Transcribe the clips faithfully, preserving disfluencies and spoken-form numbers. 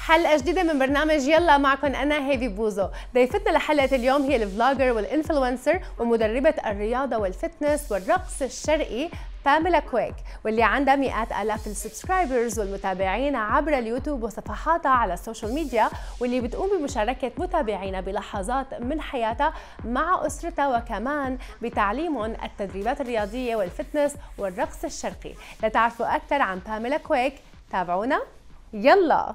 حلقة جديدة من برنامج يلا معكم أنا هيفي بوزو. ضيفتنا لحلقة اليوم هي الفلوجر والإنفلونسر ومدربة الرياضة والفتنس والرقص الشرقي باميلا كويك، واللي عندها مئات آلاف السبسكرايبرز والمتابعين عبر اليوتيوب وصفحاتها على السوشيال ميديا، واللي بتقوم بمشاركة متابعينا بلحظات من حياتها مع أسرتها، وكمان بتعليمهم التدريبات الرياضية والفتنس والرقص الشرقي. لتعرفوا أكثر عن باميلا كويك تابعونا يلا.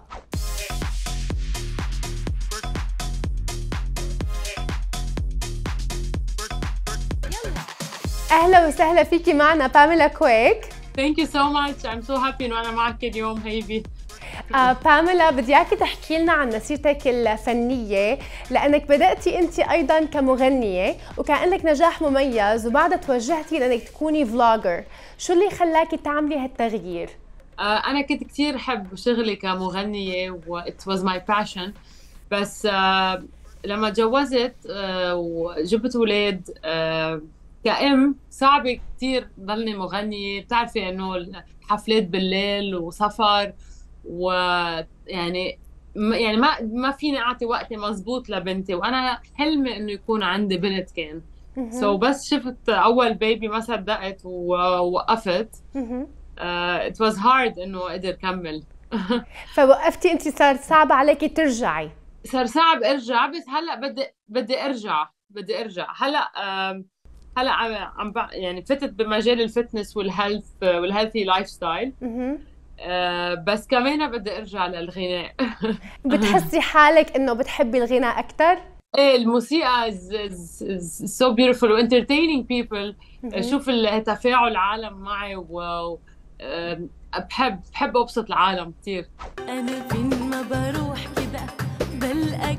اهلا وسهلا فيكي معنا باميلا كويك. Thank you so much. I'm so happy انه انا معك اليوم هيفي. آه باميلا، بدي اياكي تحكي لنا عن مسيرتك الفنيه، لانك بداتي انت ايضا كمغنيه وكان لك نجاح مميز وبعدها توجهتي لانك تكوني فلوجر. شو اللي خلاكي تعملي هالتغيير؟ آه انا كنت كثير احب شغلي كمغنيه و it was my passion، بس آه لما تجوزت آه وجبت اولاد آه كأم صعب كثير ضلني مغنية. بتعرفي انه الحفلات بالليل وسفر، ويعني يعني ما ما فيني اعطي وقتي مزبوط لبنتي، وانا حلمي انه يكون عندي بنت كان. سو so بس شفت اول بيبي ما صدقت ووقفت. ات واز هارد انه اقدر كمل. فوقفتي انت، صار صعب عليكي ترجعي؟ صار صعب ارجع، بس هلا بدي بدي ارجع بدي ارجع هلا. هلا عم عم يعني فتت بمجال الفتنس والهيلث والهيلثي لايف ستايل، بس كمان بدي ارجع للغناء. بتحسي حالك انه بتحبي الغناء اكثر؟ ايه، الموسيقى is, is, is so beautiful و entertaining people. شوف تفاعل العالم معي، و بحب بحب ابسط العالم كثير. انا فين ما بروح كده بلقاك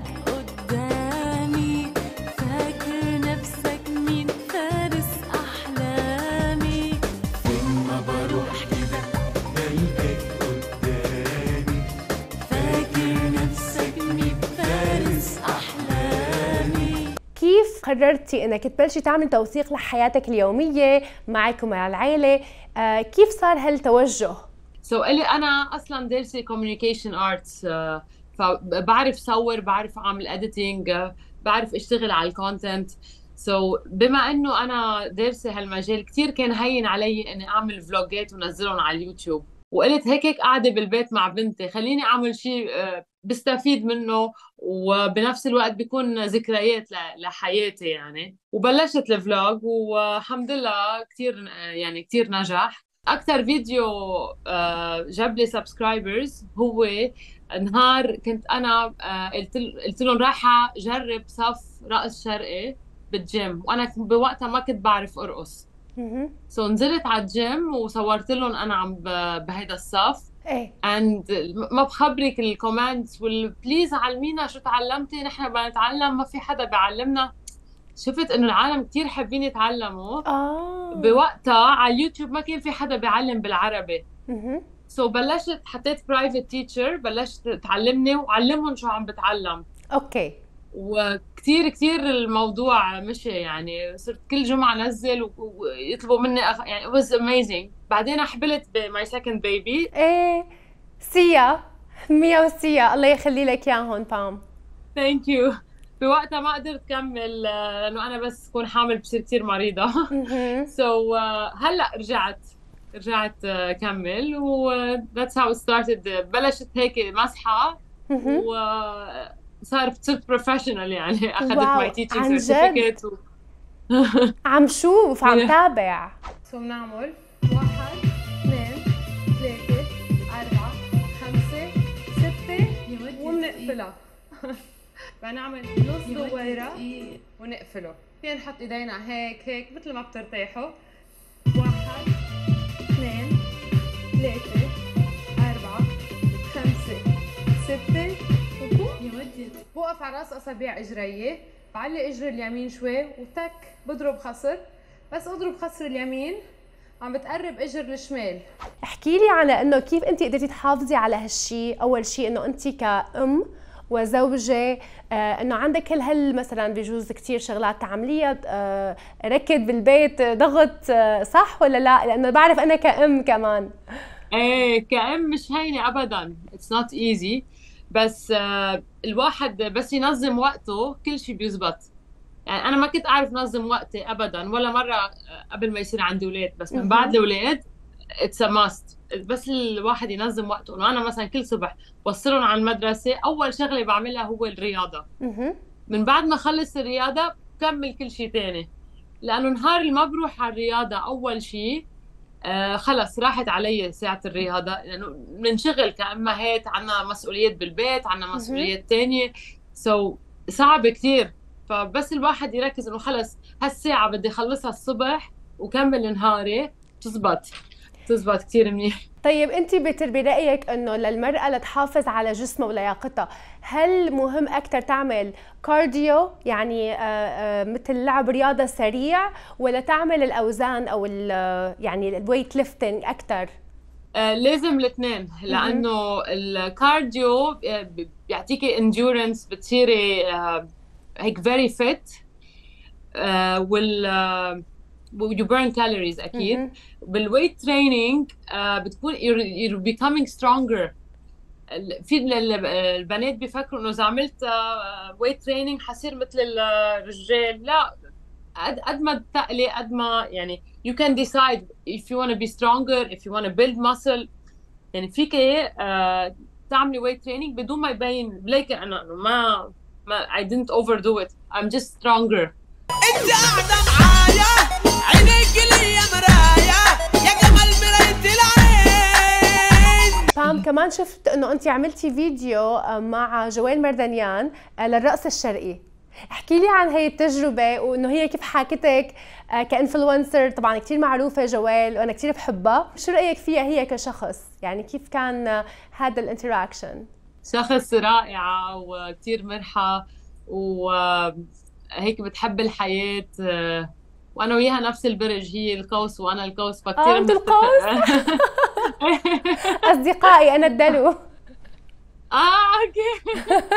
قدامي، فاكر نفسك مين فارس احلامي. فين ما بروح كده بلقاك قدامي، فاكر نفسك مين فارس احلامي. كيف قررتي انك تبلشي تعملي توثيق لحياتك اليوميه معك ومع العائله؟ آه كيف صار هالتوجه؟ سو so, اللي انا اصلا دارسه كوميونيكيشن ارتس، فبعرف صور، بعرف اعمل اديتنج، بعرف اشتغل على الكونتنت. سو so, بما انه انا دارسه هالمجال كثير كان هين علي اني اعمل فلوجات ونزلهم على اليوتيوب، وقلت هيك هيك قاعده بالبيت مع بنتي، خليني اعمل شيء بستفيد منه وبنفس الوقت بيكون ذكريات لحياتي يعني. وبلشت الفلوج والحمد لله كثير يعني كثير نجح. اكثر فيديو جاب لي سبسكرايبرز هو نهار كنت انا قلت قلت لهم رايحه جرب صف رقص شرقي بالجيم، وانا بوقتها ما كنت بعرف ارقص. سو so, نزلت على الجيم وصورت لهم انا عم بهيدا الصف. ايه اند ما بخبرك الكومنتس والبليز علمينا شو تعلمتي، نحن بدنا نتعلم، ما في حدا بيعلمنا. شفت انه العالم كثير حابين يتعلموا. اه بوقتها على اليوتيوب ما كان في حدا بيعلم بالعربي. اها سو so, بلشت حطيت برايفت تيتشر، بلشت تعلمني وعلمهم شو عم بتعلم. اوكي. وكثير كثير الموضوع مشي يعني، صرت كل جمعه انزل ويطلبوا مني أخ... يعني it was amazing. بعدين حبلت بماي سكند بيبي. ايه سيا، ميا وسيا الله يخلي لك اياهم بام. ثانك يو. بوقتها ما قدرت كمل لانه انا بس كون حامل بصير كثير مريضه. سو so, uh, هلا رجعت رجعت uh, كمل و that's how it started. بلشت هيك مسحه وصار صرت بروفيشنال يعني، اخذت ماي تيتشنج سيرتيفيكت و... عم شوف عم تابع. سو بنعمل واحد اثنين ثلاثة أربعة خمسة ستة وبنقفلها. بنعمل نص دويرة ونقفله. فينا نحط ايدينا هيك هيك مثل ما بترتاحوا. واحد اثنين ثلاثة أربعة خمسة ستة وفوق. بوقف على راس أصابع إجرية، بعلي إجري اليمين شوي وتك بضرب خصر، بس اضرب خصر اليمين عم بتقرب اجر الشمال. احكي لي على انه كيف انت قدرتي تحافظي على هالشيء. اول شيء انه انت كأم وزوجة، آه انه عندك كل هال مثلا بجوز كثير شغلات تعمليها، آه ركض بالبيت، ضغط، آه صح ولا لا؟ لانه بعرف انا كأم كمان. ايه كأم مش هينه ابدا، اتس نوت ايزي، بس آه الواحد بس ينظم وقته كل شيء بيزبط. يعني انا ما كنت اعرف نظم وقتي ابدا ولا مره قبل ما يصير عندي اولاد، بس من بعد الاولاد اتس ا ماست. بس الواحد ينظم وقته. انه انا مثلا كل صبح بوصلهم على المدرسه، اول شغله بعملها هو الرياضه. من بعد ما اخلص الرياضه بكمل كل شيء ثاني، لانه نهار اللي ما بروح على الرياضه اول شيء آه خلص راحت علي ساعه الرياضه، لانه يعني بنشغل كأمهات، عنا مسؤوليات بالبيت، عنا مسؤوليات ثانيه، سو so, صعب كثير. فبس الواحد يركز انه خلص هالساعه بدي اخلصها الصبح وكمل نهاري، تزبط تزبط كثير منيح. طيب انت برأيك انه للمرأة لتحافظ على جسمها ولياقتها، هل مهم اكثر تعمل كارديو يعني آآ آآ مثل لعب رياضة سريع، ولا تعمل الاوزان او يعني الويت ليفتنج اكثر؟ آه لازم الاثنين، لانه الكارديو بيعطيكي انديورنس، بتصيري آه هيك فيري فيت، آه وال you burn calories اكيد. بالويت تريننج آه بتكون you're becoming stronger. في البنات بيفكروا انه اذا عملت ويت تريننج حصير مثل الرجال، لا، قد قد ما تقلي قد ما يعني you can decide if you want to be stronger, if you want to build muscle. يعني فيك آه تعملي ويت تريننج بدون ما يبين بلاقي انا انه ما ما I didn't overdo it, I'm just stronger. انت قاعده معايا عينيك لي يا مرايا يا جمال مراية العين. بام كمان شفت انه انت عملتي فيديو مع جوال مردنيان للرقص الشرقي، احكي لي عن هي التجربه، وانه هي كيف حاكتك كانفلونسر، طبعا كثير معروفه جوال وانا كثير بحبها، شو رايك فيها هي كشخص؟ يعني كيف كان هذا الانتراكشن؟ شخص رائعه وكثير مرحه وهيك بتحب الحياه، وانا وياها نفس البرج، هي القوس وانا القوس، فكثير انت القوس. اصدقائي انا الدلو. اه اوكي.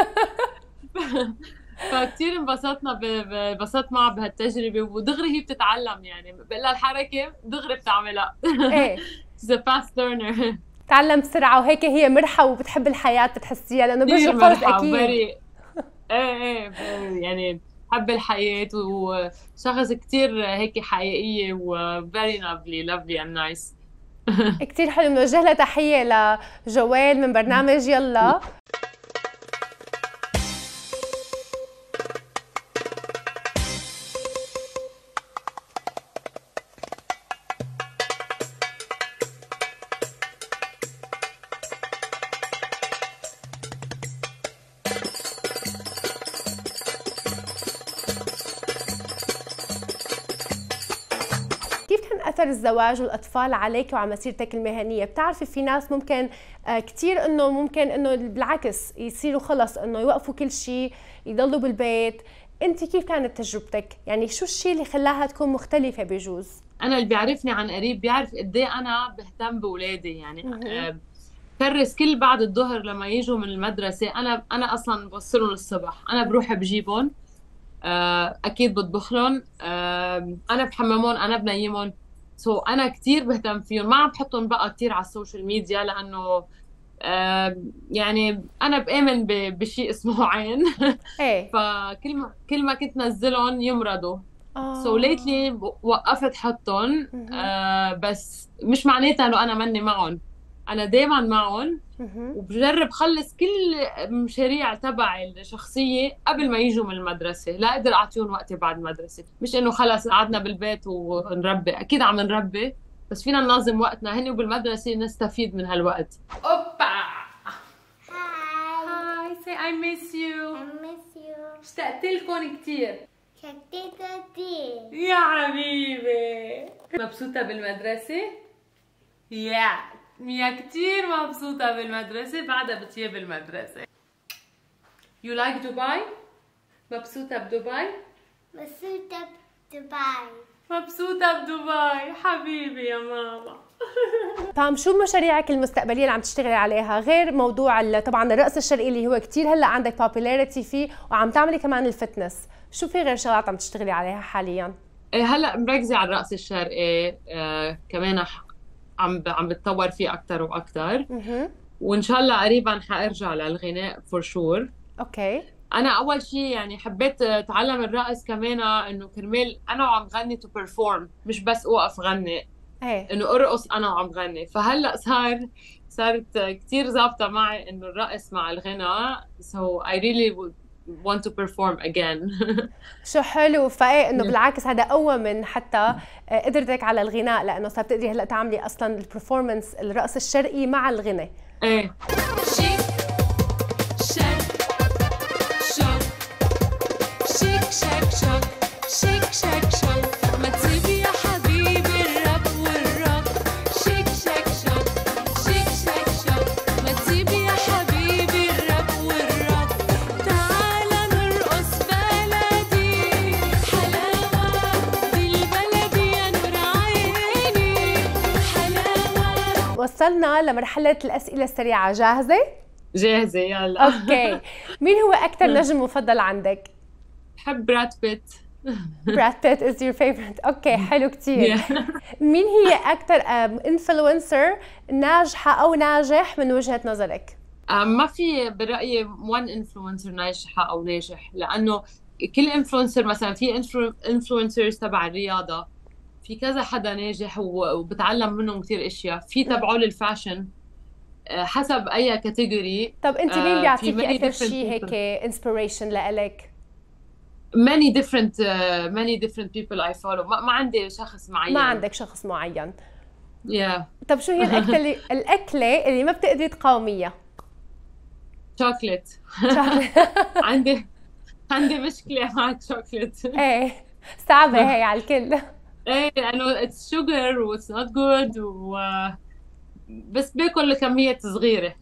فكتير انبسطنا، انبسطت معها بهالتجربه، ودغري هي بتتعلم، يعني بقول لها الحركه دغري بتعملها. ايه ذا فاست ليرنر، تعلم بسرعه، وهيك هي مرحه وبتحب الحياه بتحسيها، لانه برج القوس اكيد. ايه ايه يعني بحب الحياه وشخص كتير هيك حقيقيه و very lovely lovely and nice. كتير حلو. بنوجه لها تحيه لجوال من برنامج يلا. كيف كان أثر الزواج والأطفال عليك وعلى مسيرتك المهنية؟ بتعرفي في ناس ممكن كتير إنه ممكن إنه بالعكس يصيروا خلص إنه يوقفوا كل شيء يضلوا بالبيت، أنت كيف كانت تجربتك؟ يعني شو الشيء اللي خلاها تكون مختلفة بجوز؟ أنا اللي بيعرفني عن قريب بيعرف قد إيه أنا بهتم بأولادي، يعني أه كرس كل بعد الظهر لما يجوا من المدرسة، أنا أنا أصلاً بوصلهم الصبح، أنا بروح بجيبهم، اكيد بطبخ لهم، انا بحممهم، انا بنيمهم، سو so انا كثير بهتم فيهم، ما عم بحطهم بقى كثير على السوشيال ميديا، لانه يعني انا بآمن بشيء اسمه عين. ايه فكل ما كل ما كنت نزلهم يمرضوا، آه. سو so ليتلي وقفت حطهم، آه بس مش معناتها انه انا مني معهم، انا دائما معهم، وبجرب خلص كل مشاريع تبعي الشخصيه قبل ما يجوا من المدرسه، لا اقدر اعطيهم وقتي بعد المدرسه، مش انه خلص قعدنا بالبيت ونربي، اكيد عم نربي بس فينا ننظم وقتنا، هن وبالمدرسه نستفيد من هالوقت. اوبا هاي say I miss you. I miss you. اشتقت لكم كثير. اشتقت كثير يا حبيبي. مبسوطه بالمدرسه؟ يا ميا كتير مبسوطة بالمدرسة، بعدها بتجيب المدرسة. You like دبي؟ مبسوطة بدبي؟ مبسوطة بدبي. مبسوطة بدبي حبيبي يا ماما. بام شو مشاريعك المستقبلية اللي عم تشتغلي عليها غير موضوع طبعا الرقص الشرقي اللي هو كتير هلا عندك popularity فيه، وعم تعملي كمان الفتنس، شو في غير شغلات عم تشتغلي عليها حاليا؟ هلا مركزة على الرقص الشرقي، آه كمان عم عم بتطور فيه اكثر واكثر، وإن شاء الله قريبا حأرجع للغناء for sure. اوكي. أنا أول شيء يعني حبيت أتعلم الرقص كمان إنه كرمال أنا وعم غني to perform، مش بس أوقف غني، ايه إنه أرقص أنا وعم غني. فهلأ صار صارت كتير ظابطة معي إنه الرقص مع الغناء. so I really would want to perform again. شو حلو. فايه انه بالعكس هذا قوى من حتى قدرتك على الغناء، لانه صار بتقدري هلا تعملي اصلا البرفورمانس الرقص الشرقي مع الغنى. ايه شيك شك شوك شيك شك شوك شيك شك شوك ما تسيب يا حبيبي الراب والروك شيك شك شوك شيك شك شوك ما تسيب يا حبيبي الراب والروك تعالى نرقص بلدي حلاوة بالبلدي يا نور عيني حلاوة. وصلنا لمرحلة الأسئلة السريعة، جاهزة؟ جاهزة يلا. اوكي. مين هو أكثر نجم مفضل عندك؟ بحب براد بيت. براد بيت is your favorite. اوكي حلو كتير. مين هي أكثر انفلونسر ناجحة أو ناجح من وجهة نظرك؟ ما في برأيي one influencer ناجحة أو ناجح، لأنه كل influencer مثلا في influencers تبع الرياضة، في كذا حدا ناجح وبتعلم منهم كتير اشياء، في تبعوا للفاشن، حسب اي كاتيجوري. طب انت مين بيعطيكي اكثر شيء هيك انسبيريشن لإلك؟ many different uh, many different people I follow. ما, ما عندي شخص معين. ما عندك شخص معين. yeah. طب شو هي الاكله اللي الاكله اللي ما بتقدري تقاوميها؟ شوكليت. عندي عندي مشكله مع الشوكليت. ايه صعبه هي على الكل. ايه لانه اتس شوجر واتس نوت جود و بس باكل كمية صغيرة.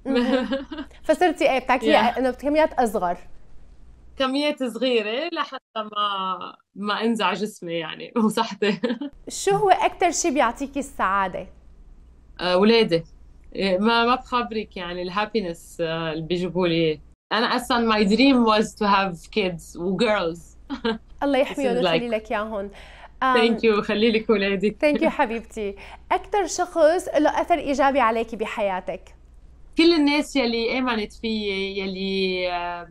فصرتي ايه بتاكليها انه بكميات اصغر. كميات صغيرة لحتى ما ما انزع جسمي يعني وصحتي. شو هو أكثر شيء بيعطيكي السعادة؟ أولادي. ما ما بخبرك يعني الهابينس اللي بيجيبوا لي. أنا أصلاً my dream was to have kids و girls. الله يحميهم ويخلي لك إياهم. ثانك يو. خلي لك اولادك. ثانك يو حبيبتي. اكثر شخص له اثر ايجابي عليكي بحياتك؟ كل الناس يلي امنت فيي، يلي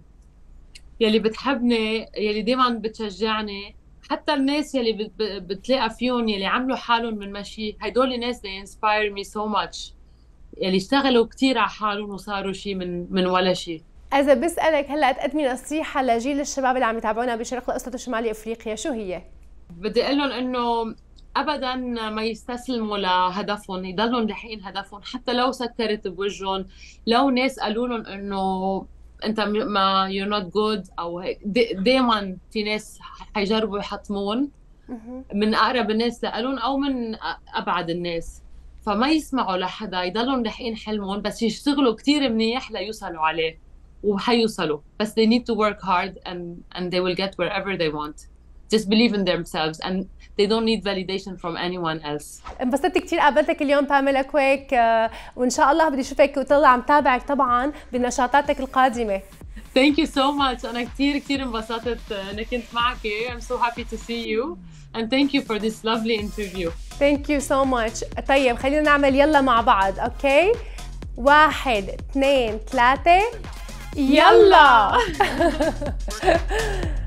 يلي بتحبني، يلي دائما بتشجعني، حتى الناس يلي بتلاقى فيهم يلي عملوا حالهم من مشي، هدول الناس they inspire me so much، يلي اشتغلوا كثير على حالهم وصاروا شيء من من ولا شيء. اذا بسالك هلا تقدمي نصيحه لجيل الشباب اللي عم يتابعونا بشرق الاوسط وشمال افريقيا، شو هي؟ بدي اقول لهم انه ابدا ما يستسلموا لهدفهم، يضلوا لاحقين هدفهم حتى لو سكرت بوجههم، لو ناس قالوا لهم انه انت ما you're not good او هيك، دائما في ناس حيجربوا يحطمون من اقرب الناس لهم او من ابعد الناس، فما يسمعوا لحدا، يضلوا لاحقين حلمهم بس يشتغلوا كثير منيح ليوصلوا عليه، وحيوصلوا بس they need to work hard and and they will get wherever they want. Just believe in themselves and they don't need validation from anyone else. انبسطت كثير قابلتك اليوم باميلا كويك، وان شاء الله بدي اشوفك وطلع عم تابعك طبعا بنشاطاتك القادمه. Thank you so much. انا كثير كثير انبسطت اني كنت معك. I'm so happy to see you and thank you for this lovely interview. Thank you so much. طيب خلينا نعمل يلا مع بعض. اوكي واحد اثنين ثلاثة يلا.